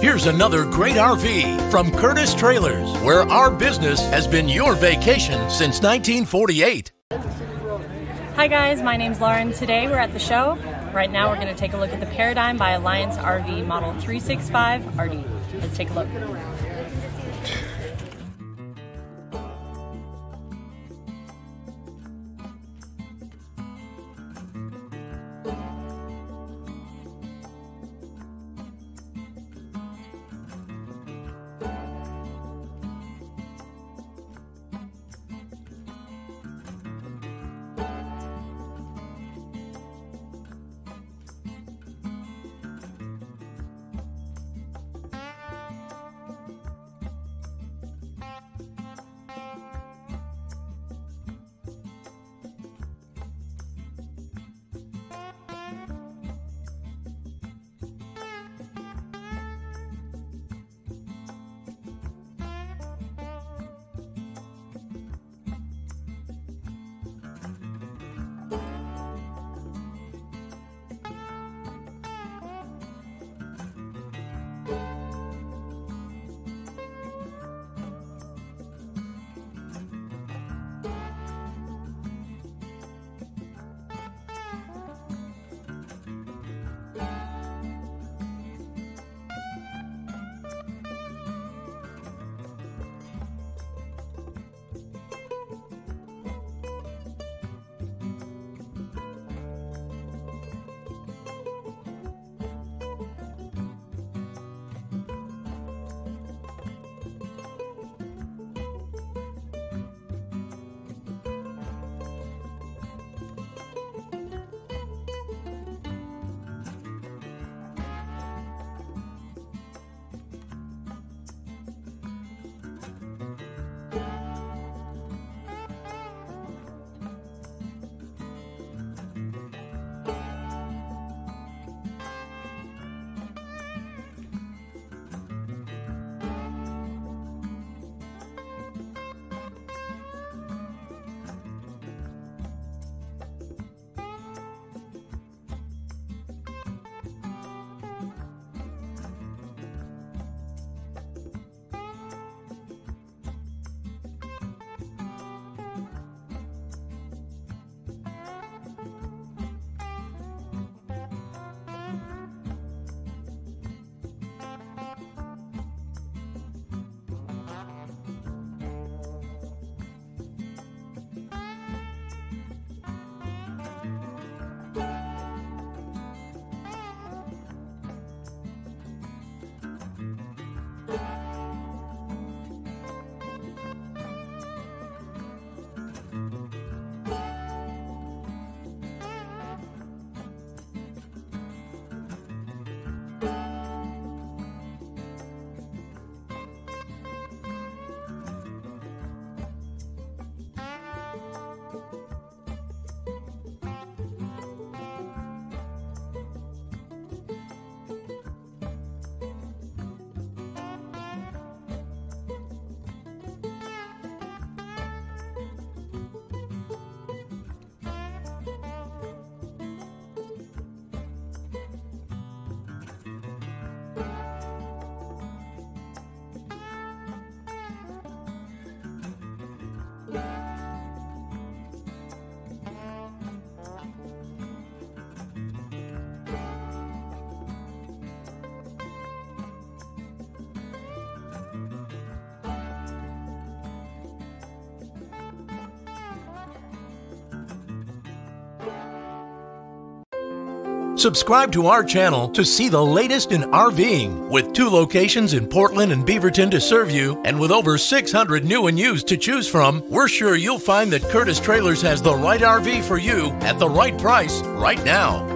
Here's another great RV from Curtis Trailers, where our business has been your vacation since 1948. Hi guys, my name's Lauren. Today we're at the show. Right now we're going to take a look at the Paradigm by Alliance RV Model 365RD. Let's take a look. Subscribe to our channel to see the latest in RVing, with 2 locations in Portland and Beaverton to serve you, and with over 600 new and used to choose from. We're sure you'll find that Curtis Trailers has the right RV for you at the right price right now.